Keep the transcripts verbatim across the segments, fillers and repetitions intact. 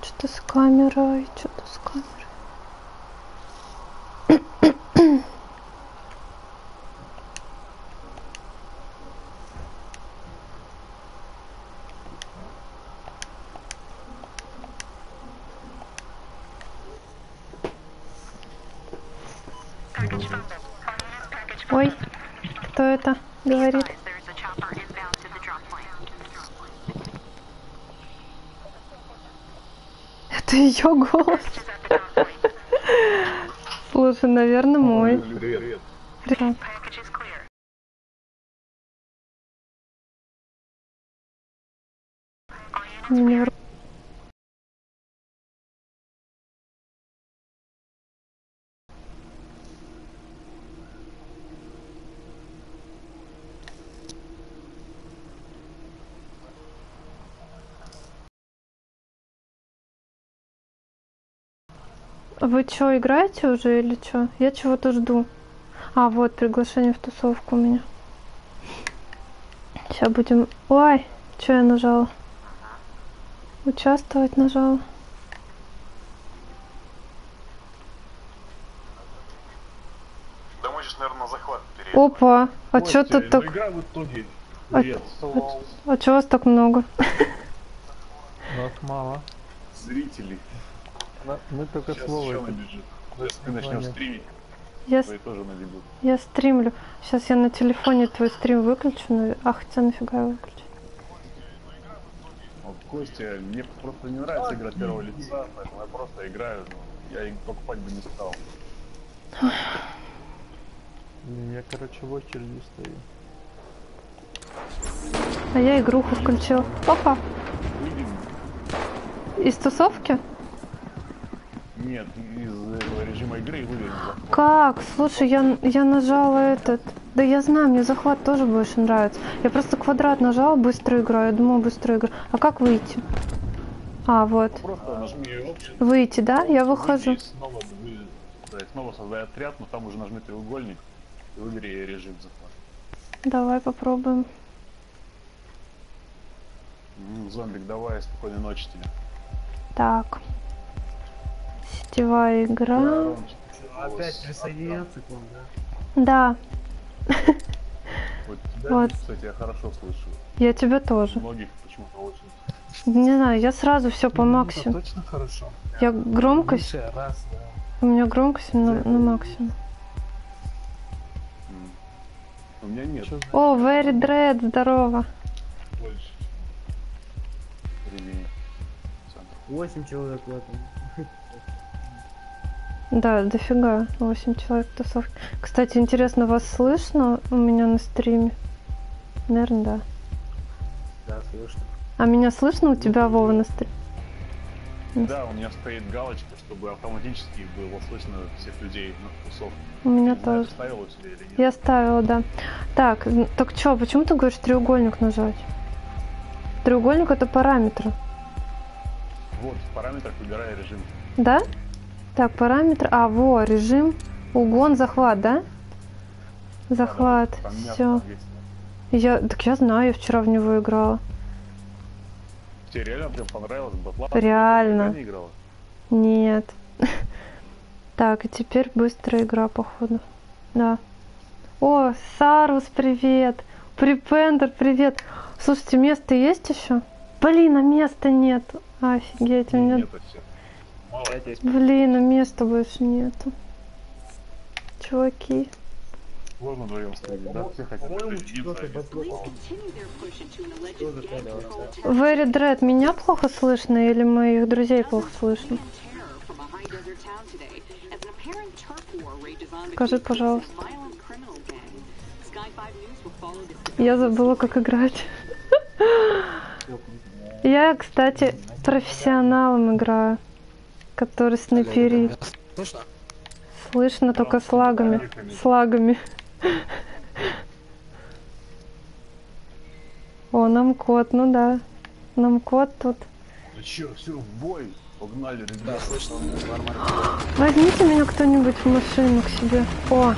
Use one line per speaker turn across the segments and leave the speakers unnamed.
Что-то с камерой, что-то с камерой. Ой, кто это говорит? Это ее голос. Слушай, наверное, мой.
Привет.
Привет. Мне... Вы что, играете уже или что? Я чего-то жду. А, вот приглашение в тусовку у меня. Сейчас будем... Ой, что я нажала? Участвовать нажала.
Да мы сейчас, наверное, на захват перейдем.
Опа, а что тут так...
Игра в итоге.
А,
Привет.
а, а чего вас так много?
Нас мало.
Зрители.
На- Мы только
Сейчас
слово.
еще набежит. Если ты начнешь
Понятно.
стримить,
Я, с-
твои тоже набегут.
я стримлю. Сейчас я на телефоне твой стрим выключу. наве- А, хотя нафига его выключить?
Вот Костя, мне просто не нравится игра первого лица, поэтому я просто играю. но Я их покупать бы не стал.
Я, короче, в очереди стою.
А я игруху включила. Опа,
Выйдем.
из тусовки?
Нет, из этого режима игры вывели захват.
Как? Слушай, я, я нажала этот... Да я знаю, мне захват тоже больше нравится. Я просто квадрат нажала, быстро играю. Я думала, быстро играю. А как выйти? А, вот.
Просто нажми Option.
Выйти, да? Я
выйди
выхожу.
и снова, вы, да, и снова создай отряд, но там уже нажми треугольник и выбери режим захвата.
Давай попробуем.
М, Зомбик, давай, спокойной ночи тебе.
Так. Сетевая игра.
Ромчик,
Опять присоединяться к вам, да?
Да,
вот тебя,
Вот.
кстати, я хорошо слышу.
я тебя тоже.
Многих почему-то очень.
Не знаю, я сразу все по
Ну,
максимуму.
это точно хорошо.
Я громкость,
Лучше раз, да.
у меня громкость на, на максимум.
М. У меня нет
Чё за-
О, Very Dread, здорово.
больше времени. Центр.
Восемь человек в этом.
Да, дофига, восемь человек в тусовке. Кстати, интересно, вас слышно у меня на стриме? Наверное, да.
Да, слышно.
А меня слышно у тебя, Вова, на стриме?
Да, у меня стоит галочка, чтобы автоматически было слышно всех людей на тусовке.
У меня
Не знаю,
тоже.
ты ставила себе или нет.
Я ставила, да. Так, н- так чё, почему ты говоришь треугольник нажать? Треугольник это параметры.
Вот, в параметрах выбирай режим.
Да? Так, параметр. А, во, режим. Угон, захват, да? Захват.
Да, да, там мясо
Все.
есть.
Я. Так я знаю, я вчера в него играла.
Тебе реально прям понравилось батла?
Реально.
Ты не играла?
Нет. Так, и теперь быстрая игра, походу. Да. О, Сарус, привет. Припендер, привет. Слушайте, место есть еще? Блин, а места нет. Офигеть, у меня...
Нет, вообще. Мало.
Блин, а места больше нету. Чуваки.
Можно вдвоем сходить, да? Все хотят
По-моему,
присоединиться.
четвертый батл. Тоже понял, да.
Very Dread, меня плохо слышно или моих друзей плохо слышно? Скажи, пожалуйста. Я забыла, как играть. Я, кстати, профессионалом играю, который снайперит.
Слышно?
Слышно только с лагами. С лагами. О, нам код, ну да. Нам код тут.
Ну чё, все, в бой. Погнали, ребята.
Да, слышно. Нормально.
Возьмите меня кто-нибудь в машину к себе. О!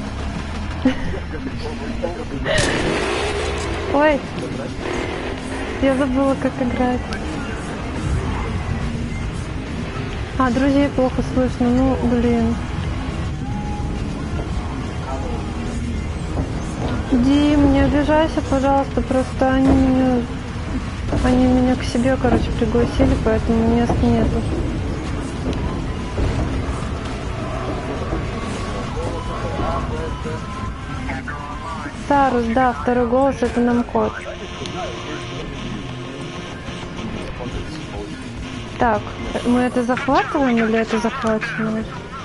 Ой! Я забыла, как играть. А, друзей плохо слышно, ну, блин. Дим, не обижайся, пожалуйста, просто они меня, они меня к себе, короче, пригласили, поэтому мест нету. Сарус, да, второй голос, это нам код. Так, мы это захватываем или это захвачено?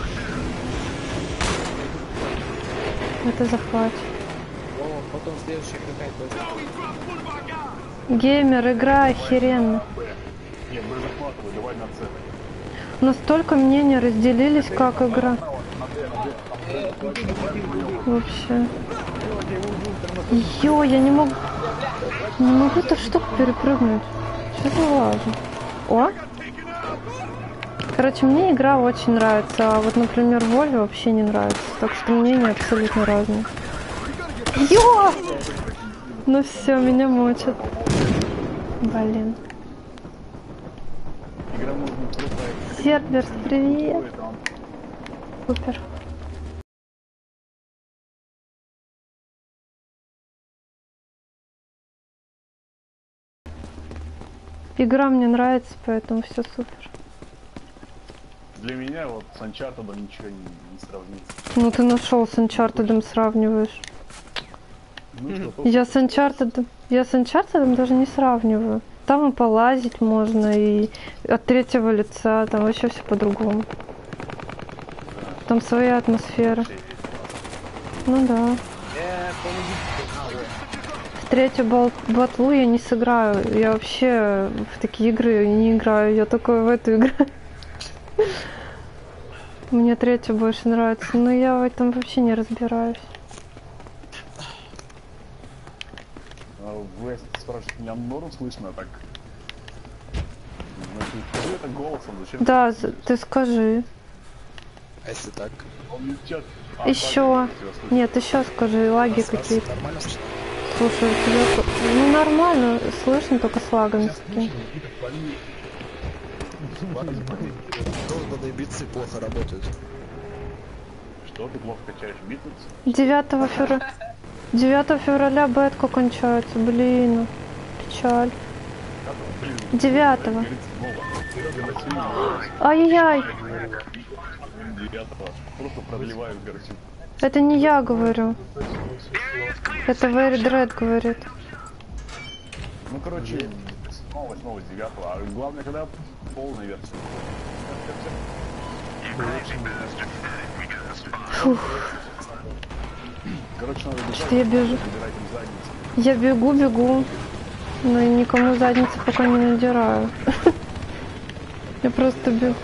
Это захват.
Потом следующая какая-то.
Геймер, игра охеренно.
Нет, мы захватываем, давай на С.
Настолько мнения разделились, как игра. Вообще. Ё, я не могу... Не могу эту штуку перепрыгнуть. Что за важно? О! Короче, мне игра очень нравится, а вот, например, Вольво вообще не нравится. Так что мнения абсолютно разные. Ё! Ну все, меня мочат. Блин.
Игра может быть крутая.
Серберс, привет. Супер. Игра мне нравится, поэтому все супер.
Для меня вот с Uncharted ничего не, не сравнится.
Ну ты нашел с Uncharted сравниваешь.
Ну, что, только
Я с Uncharted, я с Uncharted даже не сравниваю. Там и полазить можно, и от третьего лица, там вообще все по-другому. Там своя атмосфера. Ну да. В третью бол- батлу я не сыграю. Я вообще в такие игры не играю. Я только в эту играю. Мне третья больше нравится, но я в этом вообще не разбираюсь.
А, Вы спрашиваете, меня норм слышно, так? Значит, скажи это голосом, зачем?
Да,
ты
з- ты скажи.
А если так?
Он не чат. А,
Еще.
ладно, я тебя слышу.
Нет, еще скажи, лаги
Раз, раз,
какие-то.
нормально слышно?
Слушай, у тебя... ко- Ну нормально, слышно, только с лагами такими.
Долбаные битсы плохо работают.
Что, ты плохо качаешь битву?
девятого февраля... девятого февраля бетка кончается, блин. Печаль. девятого. Ай-яй-яй.
девятого. Просто продлевают, короче.
Это не я говорю. Это Very Dread говорит.
Ну, короче, седьмого, восьмого, девятого. А главное, когда полная версия.
Фух,
Короче, надо бежать,
что я бежу.
забирать им задницы.
Я бегу, бегу. Но и никому задницы пока не надираю. Я просто бегу.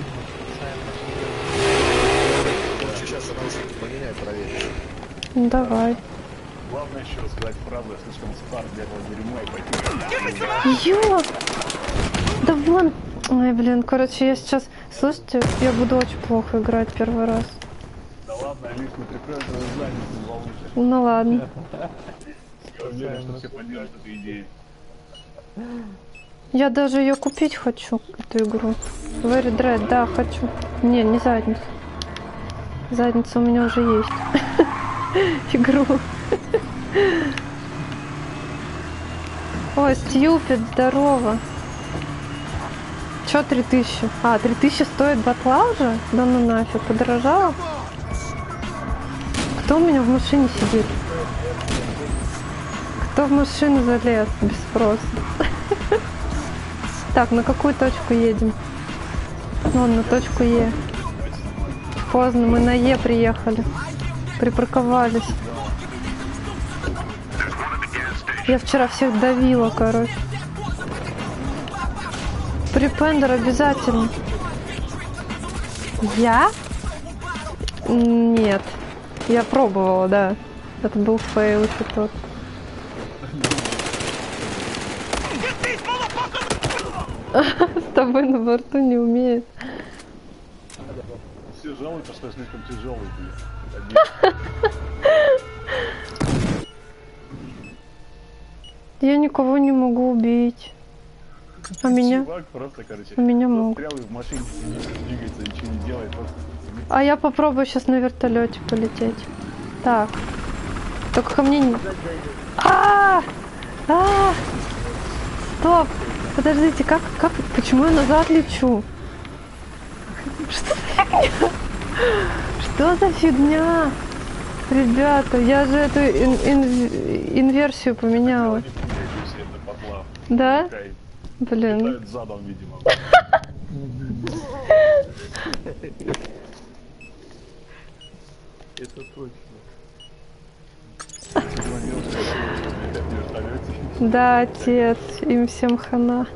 Короче, сейчас я наушники поменяю, проверишь.
Ну, давай.
Главное еще рассказать фразу, я слишком стар для этого дерьма и пойти.
Ё! Да вон! Ой, блин, короче, я сейчас... Слушайте, я буду очень плохо играть первый раз.
Да ладно, Алис, мы прикроем твою задницу, не волнуйся.
Ну ладно.
Я уверен, что все поддержат эту идею.
Я даже ее купить хочу, эту игру. Very Dread, да, хочу. Не, не задницу. Задница у меня уже есть. Игру. Ой, Stupid, здорово. Чё три тысячи? А, три тысячи стоит батла уже? Да ну нафиг, подорожало? Кто у меня в машине сидит? Кто в машину залез без спроса? Так, на какую точку едем? Вон, на точку Е. Поздно, мы на Е приехали. Припарковались. Я вчера всех давила, короче. Припендер обязательно. Я? Нет. Я пробовала, да. Это был фейл еще тот. С тобой на борту не умеет.
Все жалуются, что я слишком тяжелый, блин.
Я никого не могу убить. А меня?
Чувак просто, короче,
У меня могут.
застрял и в машине не двигается, ничего не делает, просто...
А я попробую сейчас на вертолете полететь. Так. Только ко мне не... А! А! Стоп! Подождите, как, как, почему я назад лечу? Что за фигня? Что за фигня? Ребята, я же эту ин ин инверсию поменяла. Да? Блин.
Летает задом, видимо.
Это точно.
Да, отец, им всем хана.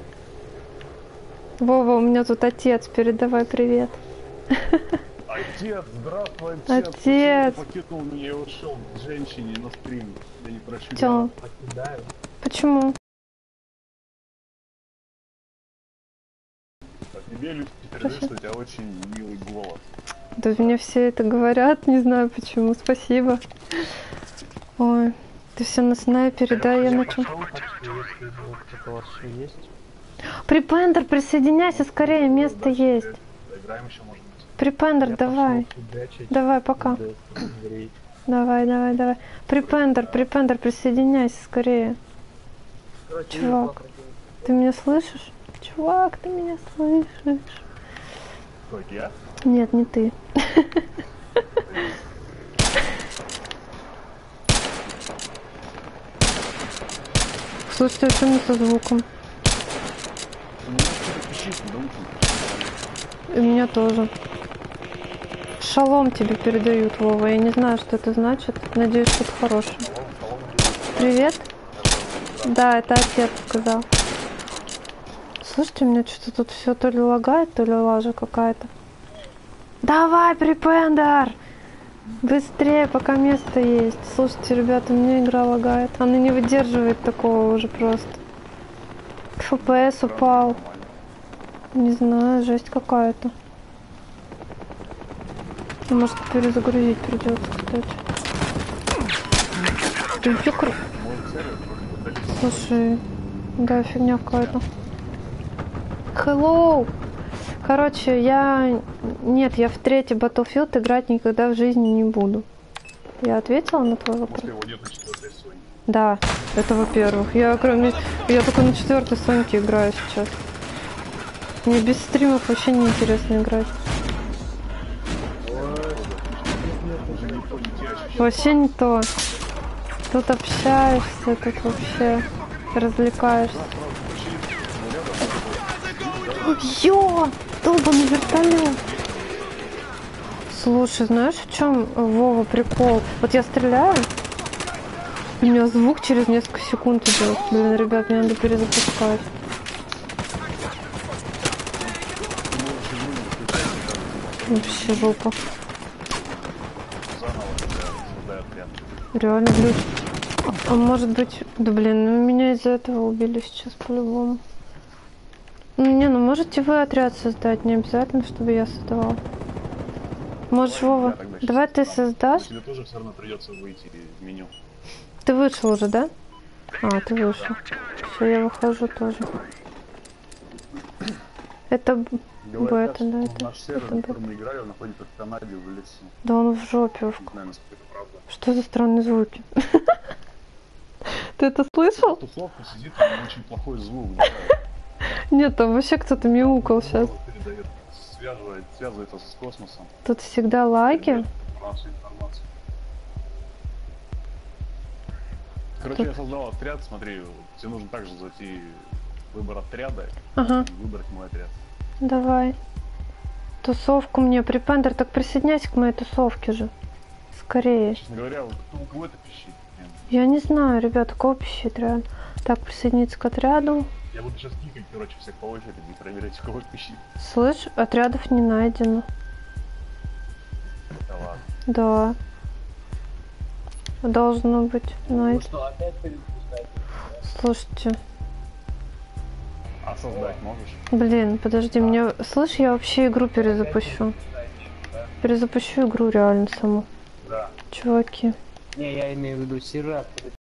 Вова, у меня тут отец, передавай привет.
Отец, здравствуй, отец.
Отец.
Почему ты покинул меня и ушел к женщине на стрим? Я не прошу.
Тём.
Покидаю.
Почему?
А тебе люди передают, что у тебя очень милый голос.
Да мне все это говорят, не знаю почему. Спасибо. Ой, ты все на снайпере, да, я на чем?
Это у вас все есть?
Припендер, присоединяйся скорее, место есть.
Играем еще, может быть.
Припендер,
Я
давай.
пошел фигачить.
Давай, пока.
Да, греть.
Давай, давай, давай. Припендер, припендер, присоединяйся скорее. Чувак, ты меня слышишь? Чувак, ты меня слышишь?
Кто, я?
Нет, не ты. Слушайте, а что не со звуком?
У меня что-то пищит, да
И у меня тоже. Шалом тебе передают, Вова. Я не знаю, что это значит. Надеюсь, что-то хорошее. Привет? Да, это отец сказал. Слушайте, у меня что-то тут все то ли лагает, то ли лажа какая-то. Давай, припендер! Быстрее, пока место есть. Слушайте, ребята, у меня игра лагает. Она не выдерживает такого уже просто. эф пи эс упал. Не знаю, жесть какая-то. Может, перезагрузить придется, кстати. Ты чё, кр- Слушай, да, фигня какая-то. Hello! Короче, я... Нет, я в третий Battlefield играть никогда в жизни не буду. Я ответила на твой вопрос?
Может, его нет на четвертой Sony.
Да, это во-первых. Я кроме... Я только на четвертой Соньке играю сейчас. Мне без стримов вообще не интересно играть. Вообще не то. Тут общаешься, тут вообще развлекаешься. Ё! Долбаный вертолет! Слушай, знаешь, в чем, Вова, прикол? Вот я стреляю, у меня звук через несколько секунд идет. Блин, ребят, мне надо перезапускать. Вообще жопа. Реально глюк. А, а может быть... Да блин, ну меня из-за этого убили сейчас по-любому. Ну не, ну можете вы отряд создать, не обязательно, чтобы я создавал. Можешь, Вова, давай ты создашь.
Тебе тоже все равно придется выйти в меню.
Ты вышел уже, да? А, ты вышел. Все, я выхожу тоже. Это б-
Говорят,
бета, да,
что
это,
наш сервер,
это
на
бета.
котором мы играли, он находится в Канаде, в лесу.
Да он в жопе. в-
Не знаю, насколько это правда.
Что за странные звуки? Ты это слышал?
Тусовка сидит, у него очень плохой звук. Да.
Нет, там вообще кто-то мяукал сейчас.
Голос передает, связывает, связывается с космосом.
Тут всегда лаги.
Передает информацию, информацию. Короче, я создал отряд, смотри, тебе нужно также зайти в выбор отряда
Ага,
и выбрать мой отряд.
давай. Тусовку мне, припендер, так присоединяйся к моей тусовке же. Скорее.
Честно говоря, вот кто у кого это пищит? Блин.
Я не знаю, ребята, кого пищит реально. Так, присоединиться к отряду.
Я буду сейчас кикать, короче, всех по очереди и проверять, у кого пищит.
Слышь, отрядов не найдено.
Да ладно.
Да. Должно быть найдено.
Что, опять перезапускать?
Слушайте.
А создать можешь?
Блин, подожди, мне... Слышь, я вообще игру перезапущу. Перезапущу игру реально саму.
Да.
Чуваки.
Не, я имею в виду Сират.